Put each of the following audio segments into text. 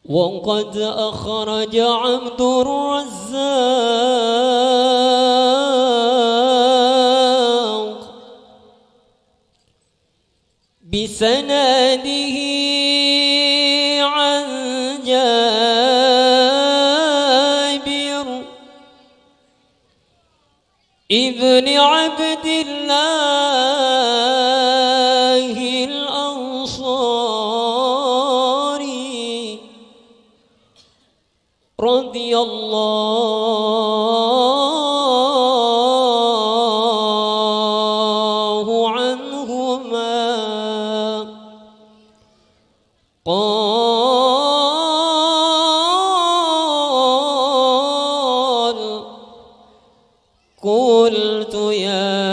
وقد أخرج عبد الرزاق بسنده عن جابر ابن عبد الله الأنصاري رضي الله عنهما قال قلت يا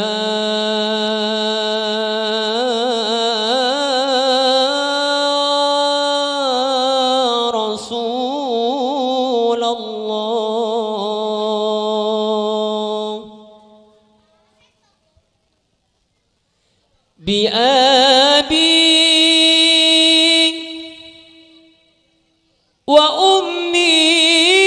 رسول الله بأبي وأمي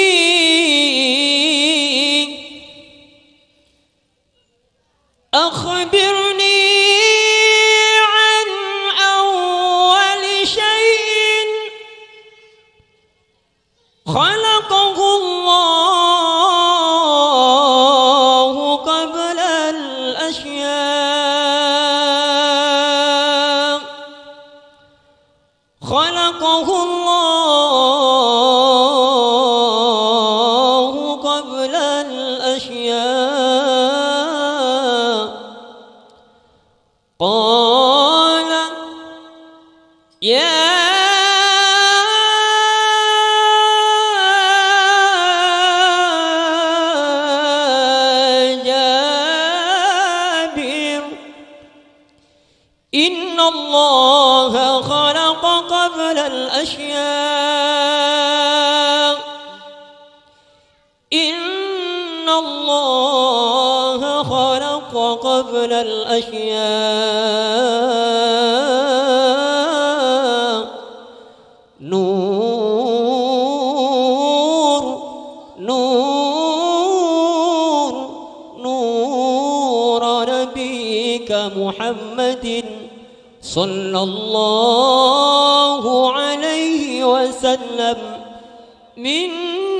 أخبرني عن أول شيء خلقه الله قبل الأشياء خلقه الله قبل الأشياء قال يا جابر إن الله خلق قبل الأشياء إن الله خلق قبل الأشياء نور نور نور نبيك محمد صلى الله عليه وسلم من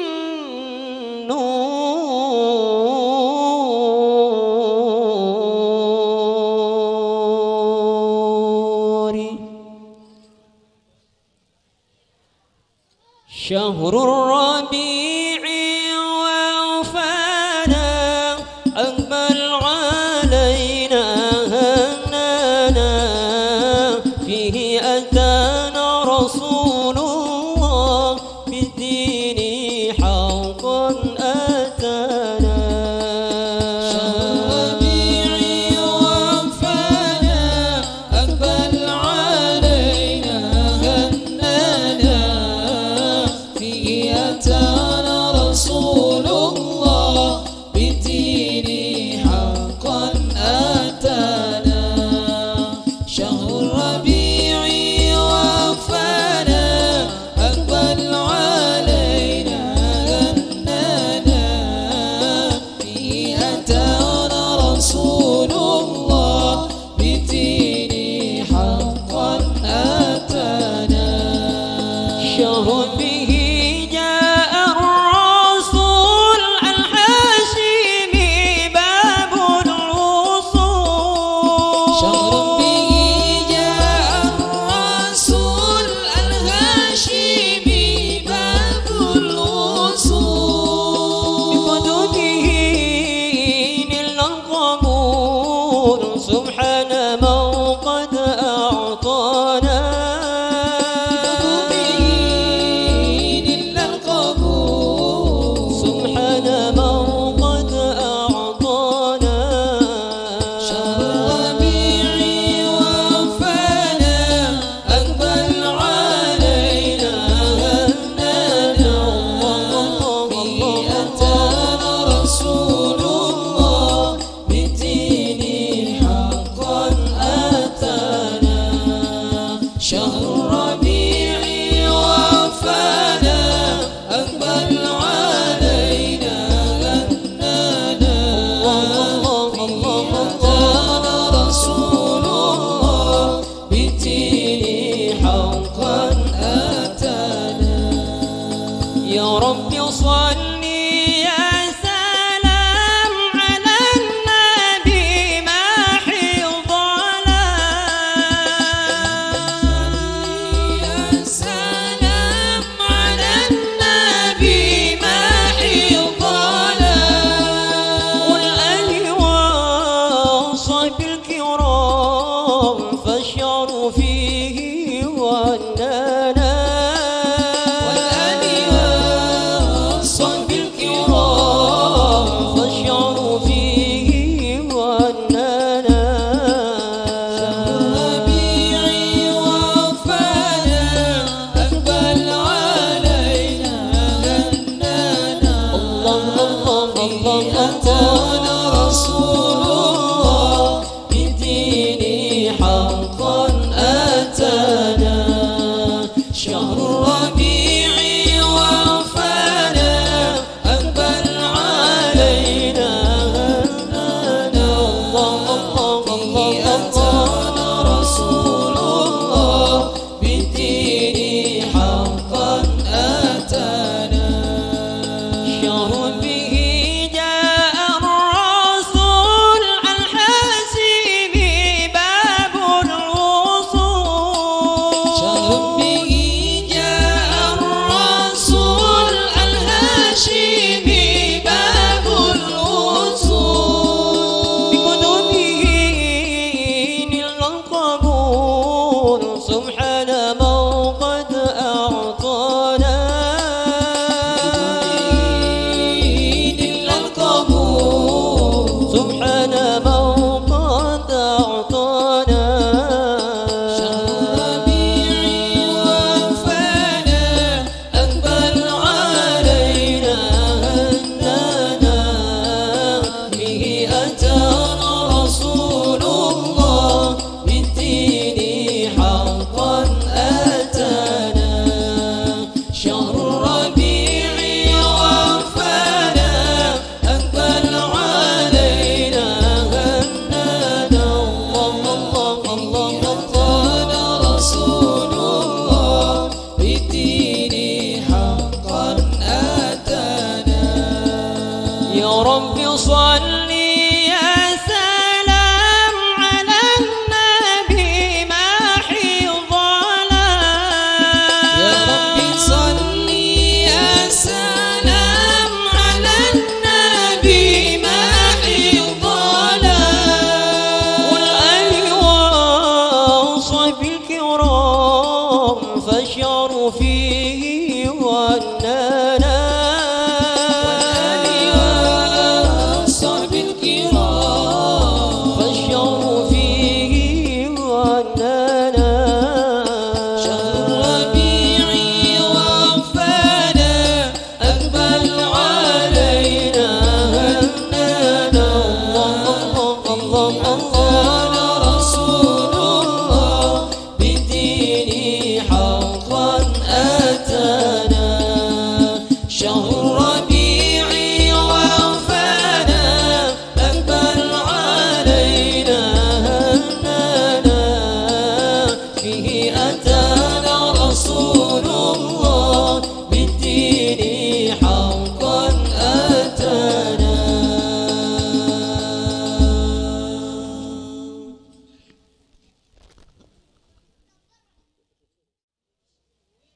نور شهر الربيع ووفانا أقبل علينا هنانا فيه أتانا رسول الله بالدين حقا أتانا شهر ربيع ووفانا أقبل علينا هنانا فيه أتانا رسول الله بالدين حقا أتانا شهر ربيع ووفانا أقبل علينا هنانا فيه أتانا رسول الله بالدين حقا أتانا شهر به جاء الرسول الحاشمي باب الوصول شهر به جاء الرسول الهاشمي باب الوصول بقدوته نلنا القبول سبحان من قد أعطانا بقدومه نلنا القبول سبحان من قد أعطانا شهر ربيع ووفانا أقبل علينا هنانا فيه أتانا رسول الله بالدين حقا أتانا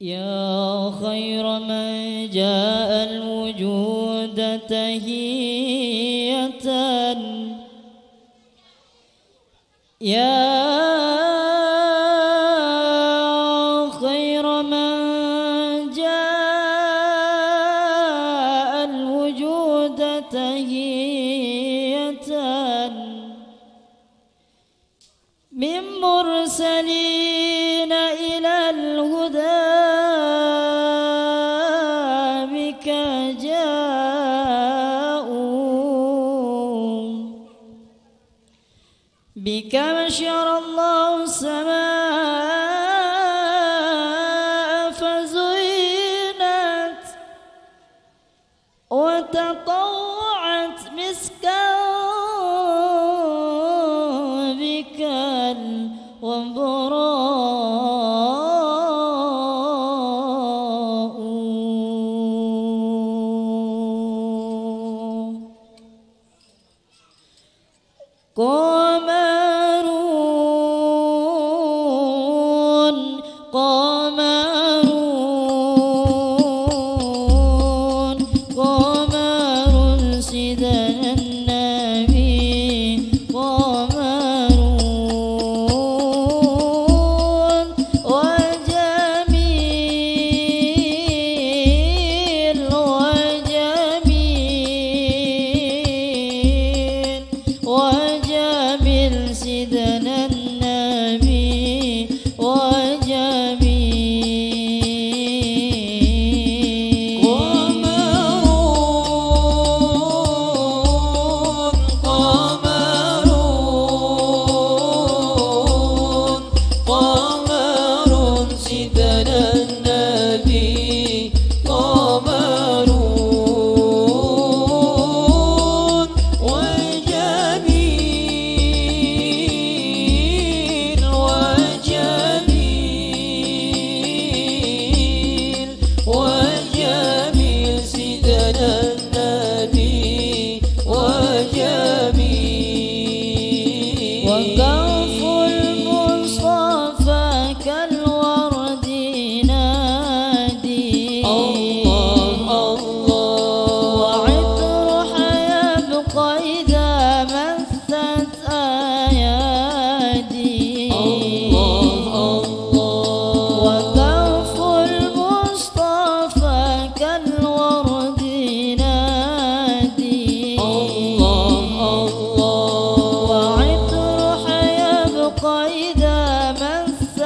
يا خير من جاء الوجود تهية، يا خير من جاء الوجود تهية من مرسلين إلى الهدى بك جاءوا، بك بشر الله السماء فزينت وتطوعت مسكا بك وبراء. قمرون قمرون قمر سيدنا النبي، قمرون وجميل وجميل وجميل سيدنا النبي وجميل. قمرون قمرون قمرون سيدنا النبي، قمرون وجميل وجميل وجميل سيدنا النبي وجميل. وكف المصطفى كالورد نادي، الله الله وعطر حيبقى إذا مثت أيادي. الله الله وكف المصطفى كالورد نادي، الله الله وعطر حيبقى إذا مثت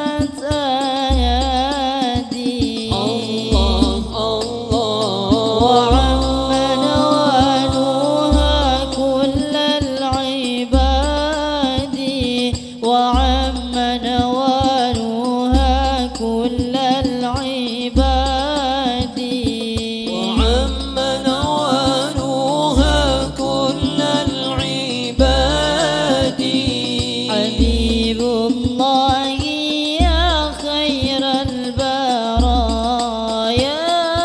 أيادي. الله الله وعم نوالها كل العباد، وعم نوالها كل العباد. وعم نوالها كل العباد. حبيب الله يا خير البرايا،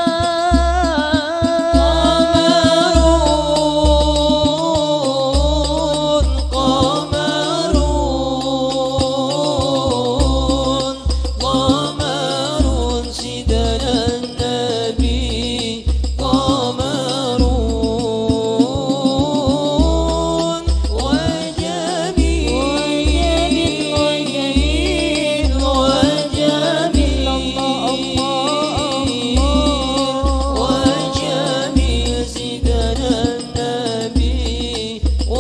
قمرون قمرون سيدنا النبي، قمرون وجميل وجميل وجميل وجميل سيدنا النبي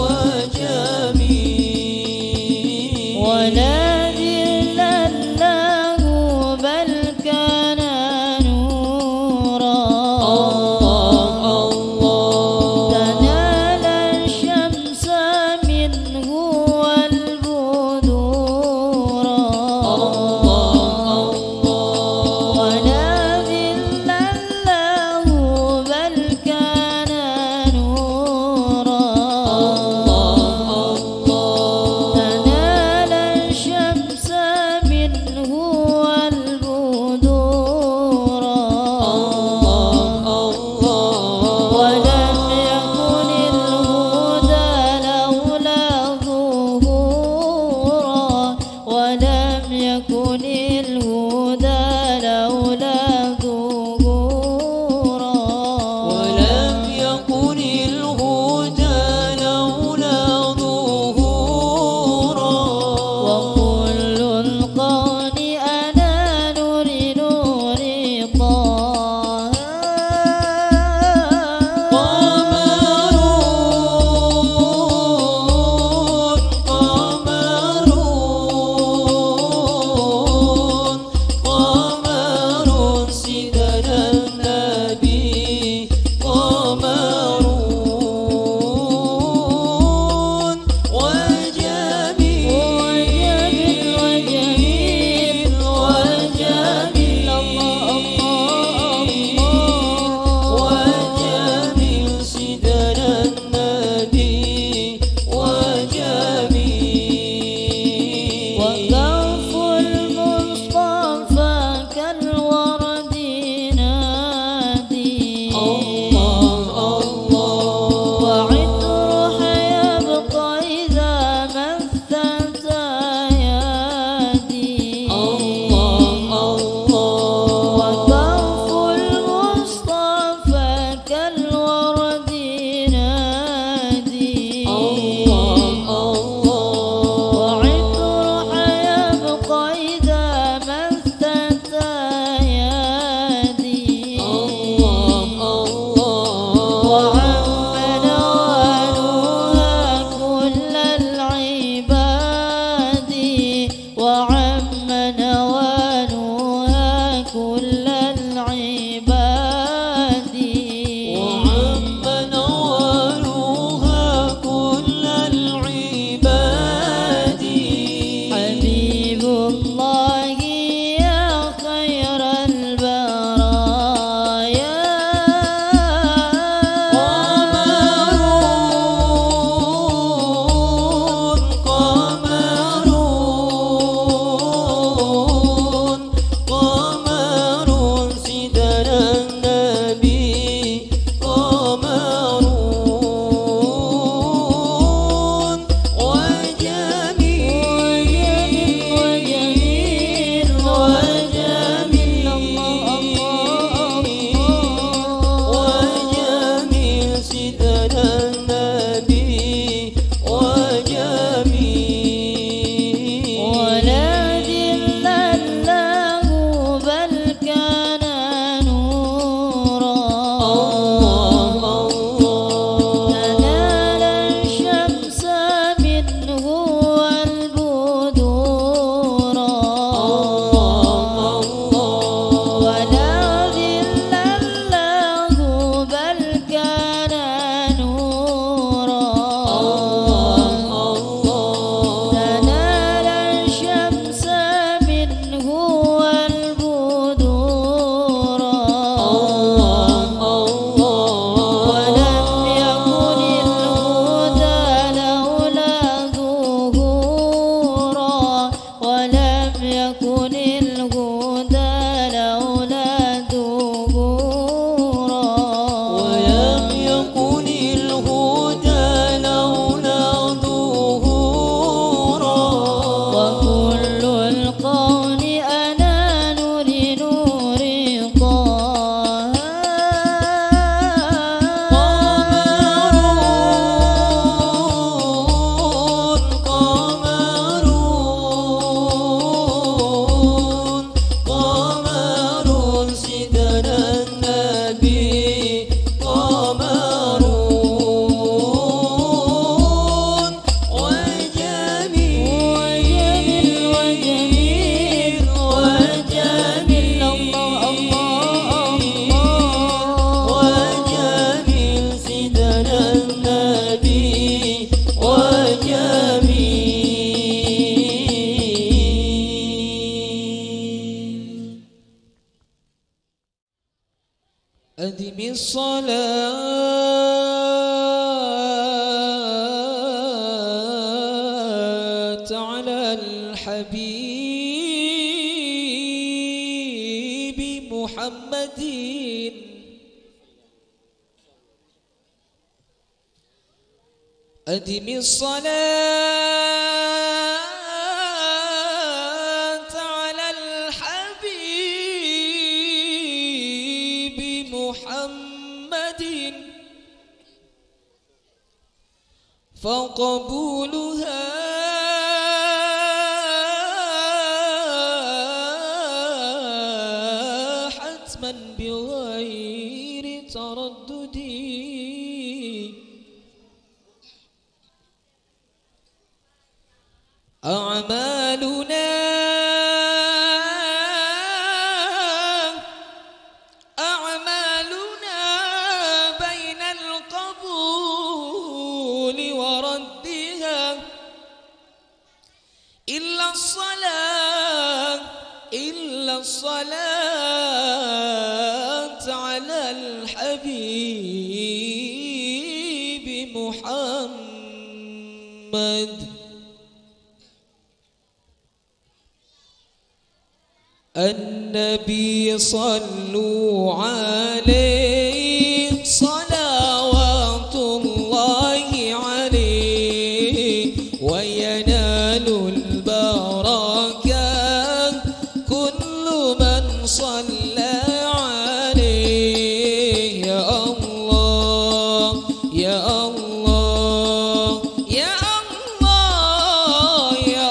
وجميل. ونادي الله بل كان نورا، الله الله تنال الشمس منه والبدورا. ونادي الله بل كان نورا، تنال الشمس أدم الصلاة على الحبيب محمد أدم الصلاة على الحبيب محمد فقبولها حتما بغير تردد أعمالنا بين القبول وردها إلا الصلاة على الحبيب محمد النبي صلوا عليه صلوات الله عليه وينال البركات كل من صلى عليه يا الله يا الله يا الله يا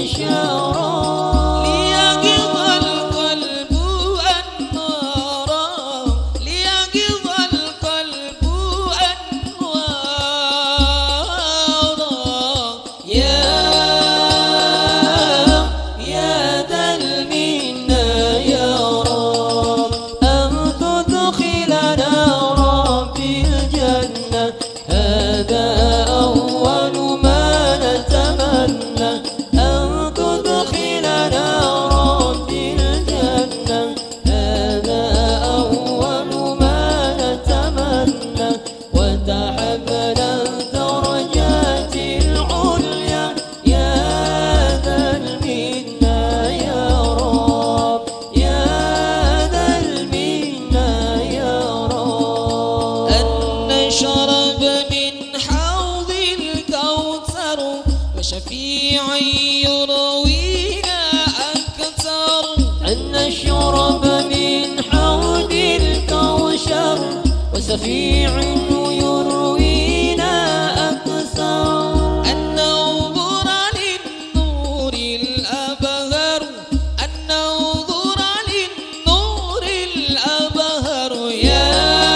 بشارا ليقظ القلب أنوارا ليقظ القلب أنوارا يا ذا المنة يا رب أن تدخلنا ربي الجنة هذا أول ما نتمنى أن تدخلنا ربي الجنة هذا أول ما نتمنى وتحبنا الدرجات العليا يا ذا المنة يا رب يا ذا المنة يا رب أن نشرب من حوض الكوثر وشفيعا يروينا أكثر أن نشرب من حوض الكوثر وسفيع يروينا أكثر أن ننظر للنور الأبهر أن ننظر للنور الأبهر يا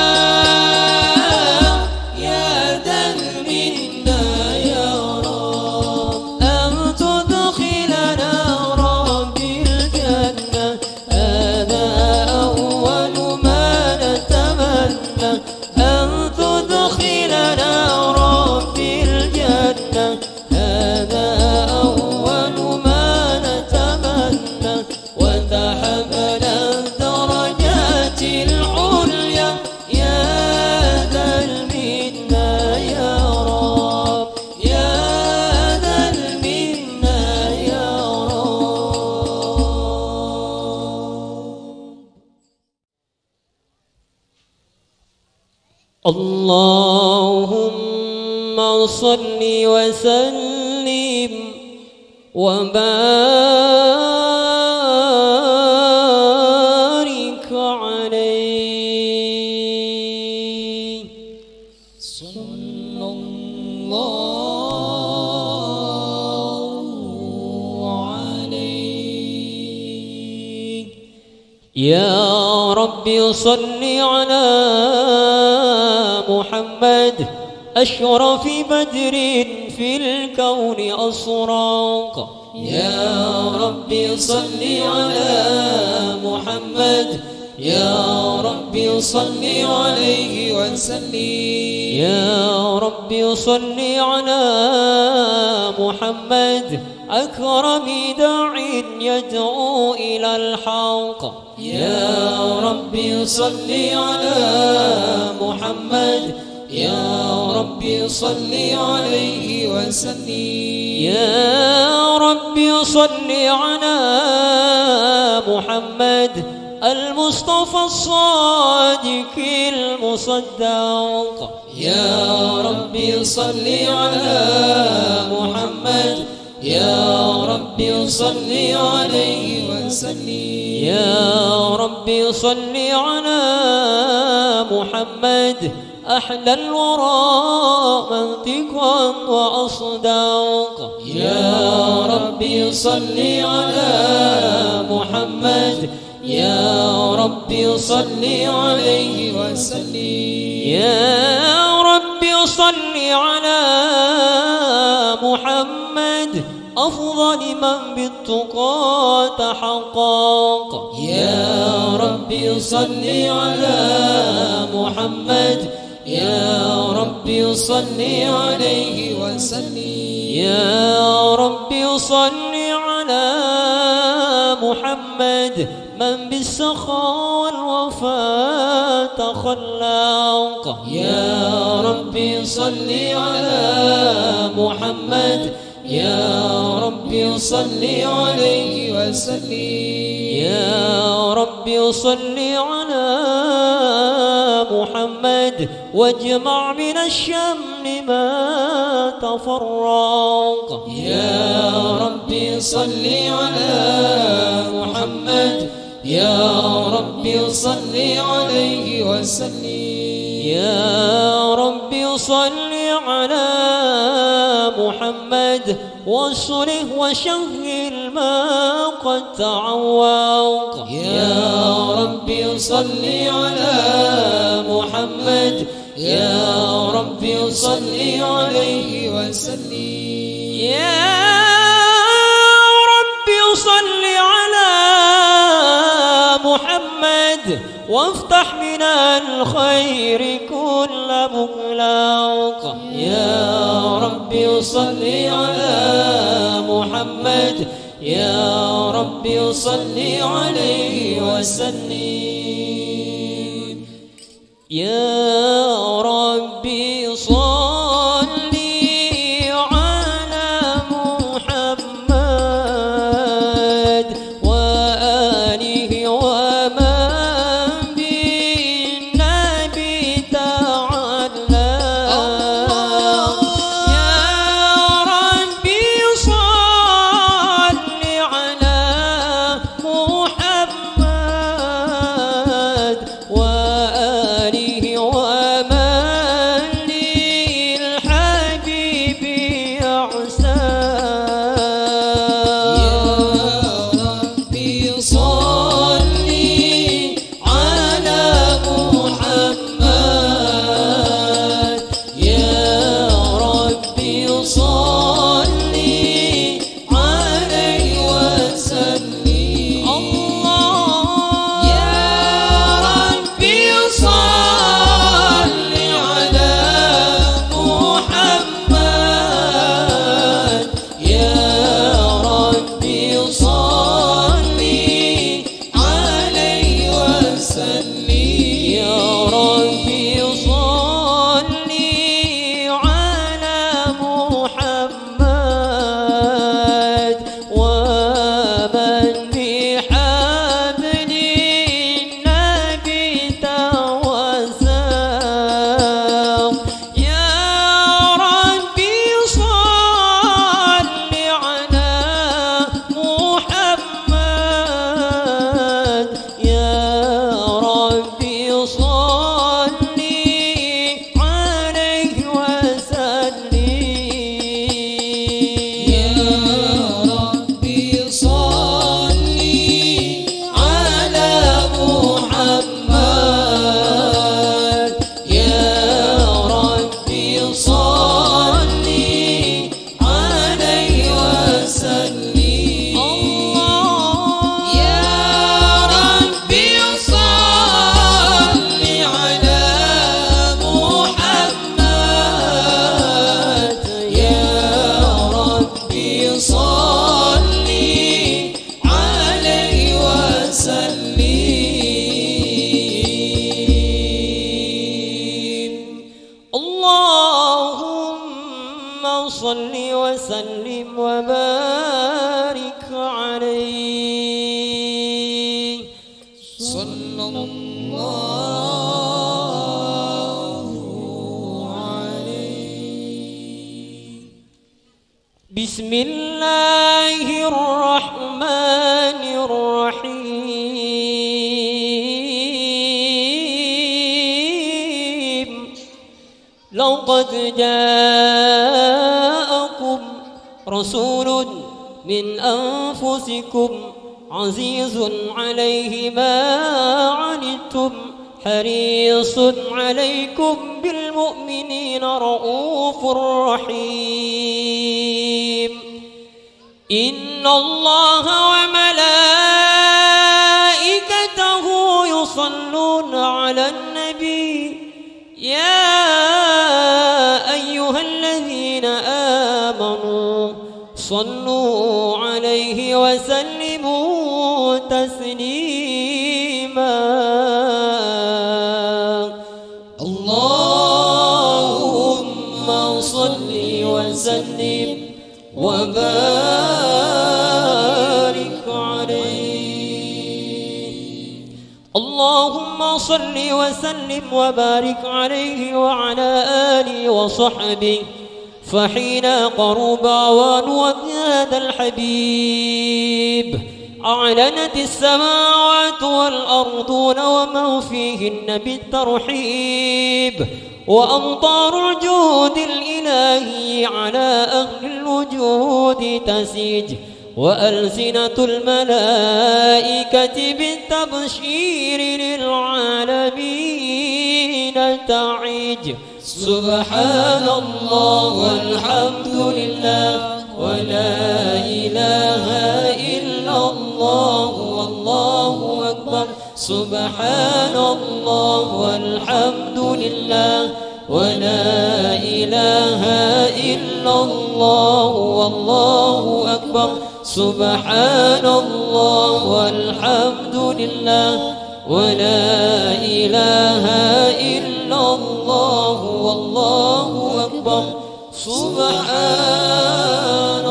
ذا المنة يا رب أن تدخلنا ربي الجنة هذا أول ما نتمنى أن تدخلنا ربي الجنة هذا أول ما نتمنى وتحمل الدرجات العليا يا ذا المنة يا رب يا ذا المنة يا رب اللهم صل وسلم وبارك عليه صلى الله عليه يا رب صل على محمد أشرف بدر في الكون أسراق يا رب صل على محمد يا رب صل عليه وسلم يا رب صل على محمد أكرم داع يدعو إلى الحق يا رب صل على محمد يا رب صل عليه وسلم يا رب صل على محمد المصطفى الصادق المصدق يا رب صل على محمد يا رب صل عليه وسلم يا رب صل على محمد أحلى الورى منطقا وأصداق يا رب صل على محمد يا رب صل عليه وسلم يا رب صل على محمد أفضل من بالتقى تحقق يا رب صل على محمد يا رب صل عليه وسلم يا رب صل على محمد من بالسخاء والوفاء تخلق يا رب صل على محمد يا رب صل عليه وسلم يا رب صل على محمد واجمع من الشمل ما تفرق يا رب صل على محمد يا رب صل عليه وسلم يا رب صل على محمد واصله وشهر ما قد تعوق. يا ربي صل على محمد، يا ربي صل عليه وسلم. يا ربي صل على محمد وافتح من الخير كل مغلاق. يا ربي صل على محمد، يا ربي صل عليه وسلم. يا ربي صل صل وسلم وبارك عليه صلى الله عليه. بسم الله الرحمن الرحيم. لقد جاءكم رسول من أنفسكم عزيز عليه ما عنتم حريص عليكم بالمؤمنين رؤوف رحيم. إن الله وملائكته يصلون على النبي يا أيها الذين آمنوا صلوا عليه وسلموا تسليما. اللهم صل وسلم وبارك عليه. اللهم صل وسلم وبارك عليه وعلى آله وصحبه. فحين قرب أوان وفد الحبيب أعلنت السماوات والأرضون ومن فيهن بالترحيب وأمطار الجود الإلهي على أهل الوجود الوجود تسيج وألسنة الملائكة بالتبشير للعالمين تعيج. سبحان الله والحمد لله ولا إله إلا الله والله أكبر. سبحان الله والحمد لله ولا إله إلا الله والله أكبر. سبحان الله والحمد لله ولا إله إلا الله والله أكبر. سبحان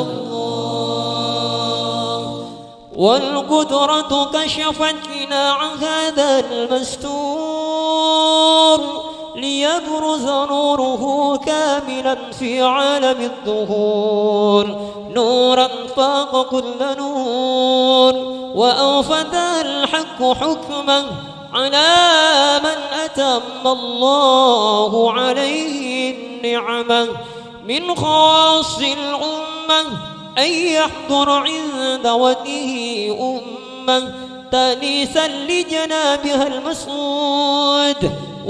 الله. والقدرة كشفت قناع هذا المستور ليبرز نوره كاملا في عالم الظهور، نورا فاق كل نور وأوفد الحق حكمه على من أتم الله عليه النعمة. من خاص الأمة أن يحضر عند وجهه أمة تأنيسا لجنابها المسعود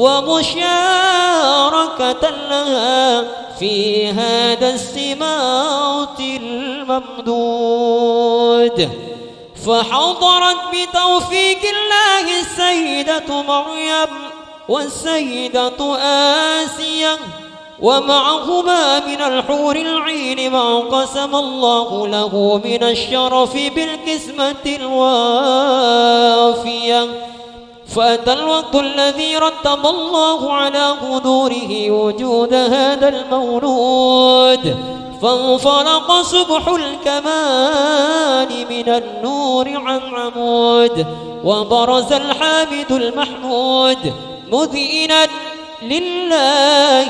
ومشاركة لها في هذا السماط الممدود. فحضرت بتوفيق الله السيدة مريم والسيدة آسيا ومعهما من الحور العين ما قسم الله له من الشرف بالقسمة الوافية. فأتى الوقت الذي رتب الله على قدوره وجود هذا المولود، فانفلق سبح الكمال من النور عن عمود، وبرز الحامد المحمود مذئنا لله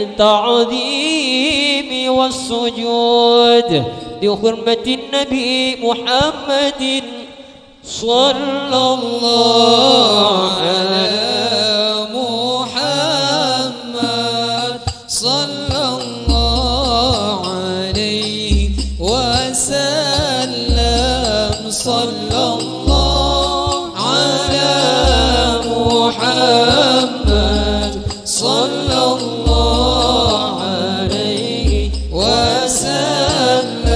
بالتعظيم والسجود بحرمة النبي محمد صلى الله على محمد صلى الله عليه وسلم. صلى الله على محمد صلى الله عليه وسلم.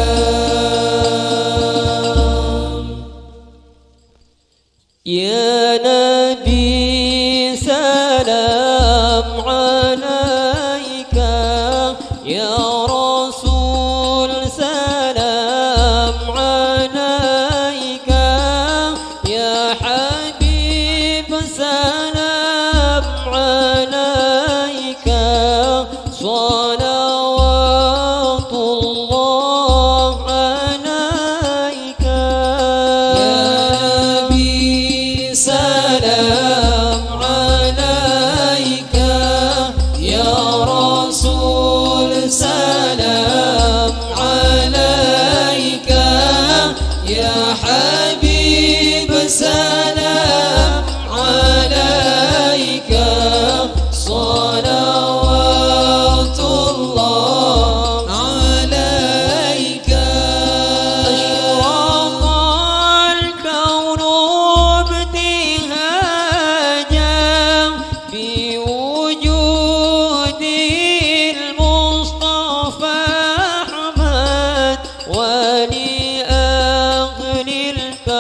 يا نبي سلام عليك، يا رسول سلام عليك، يا حبيب سلام عليك، صلوات الله عليك. سلام عليك يا رسول سلام عليك، يا حبيب سلام عليك، صلوات الله عليك. أشرق الكون بوجود المصطفى أحمد، ولأهل الكون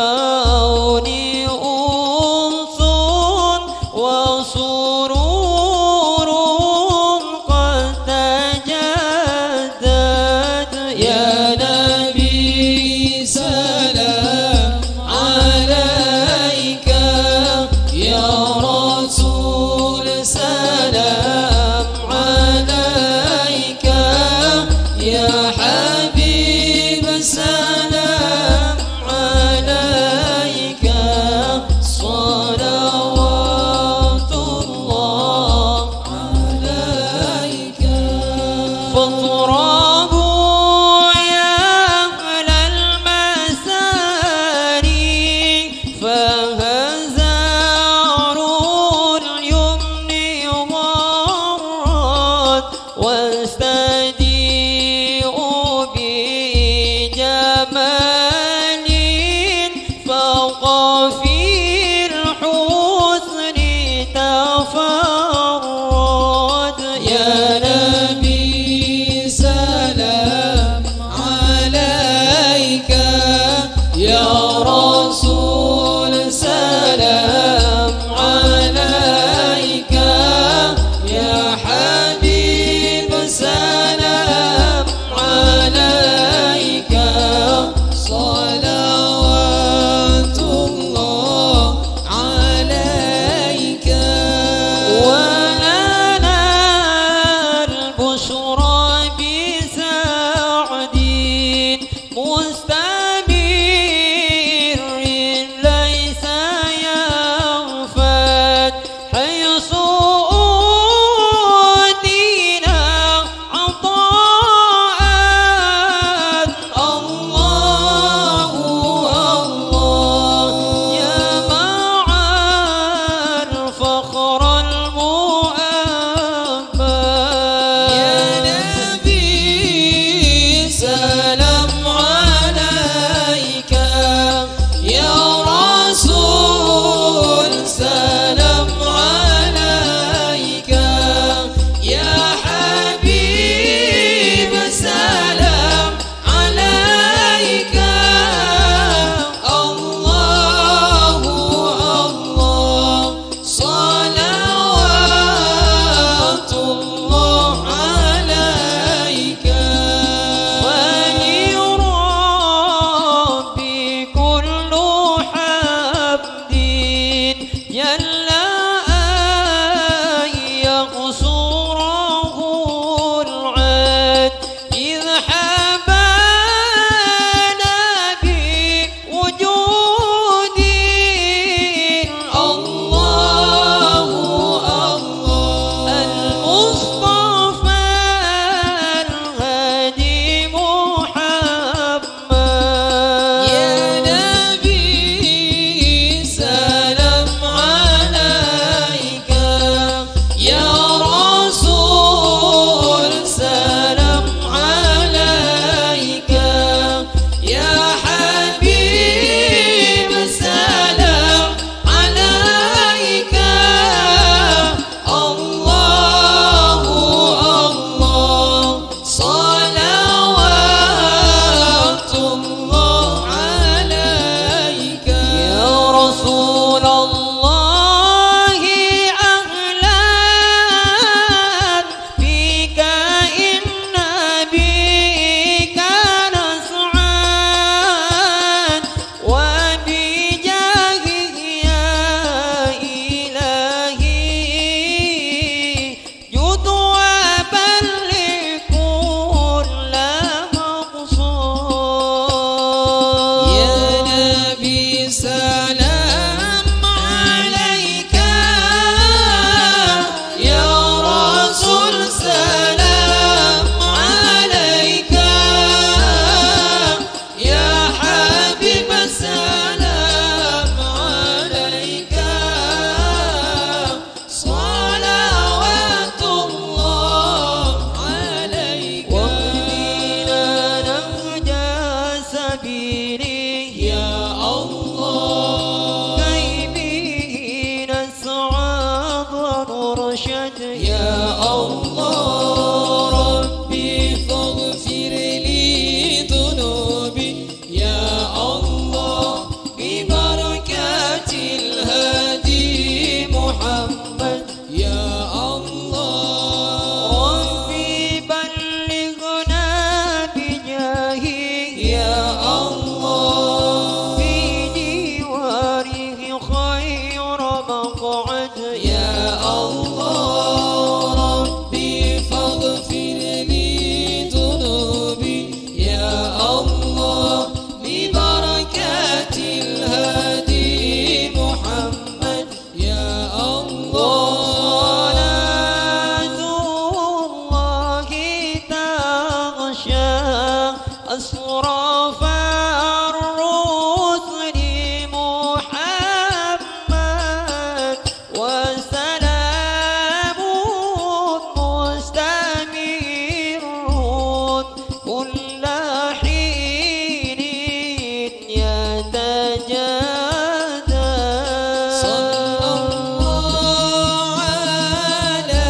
يتجادى صلى الله على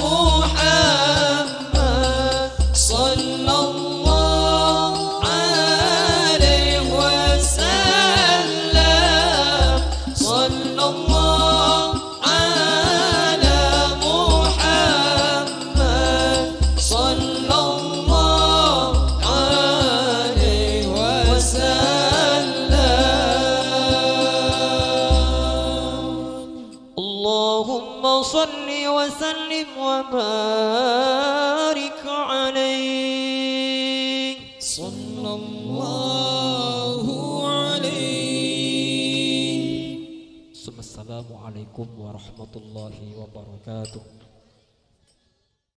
محمد صلى الله عليه وسلم صلى الله على محمد صلى الله عليه وسلم. اللهم صل وسلم وبارك عليه صلى الله عليه. ثم السلام عليكم ورحمة الله وبركاته.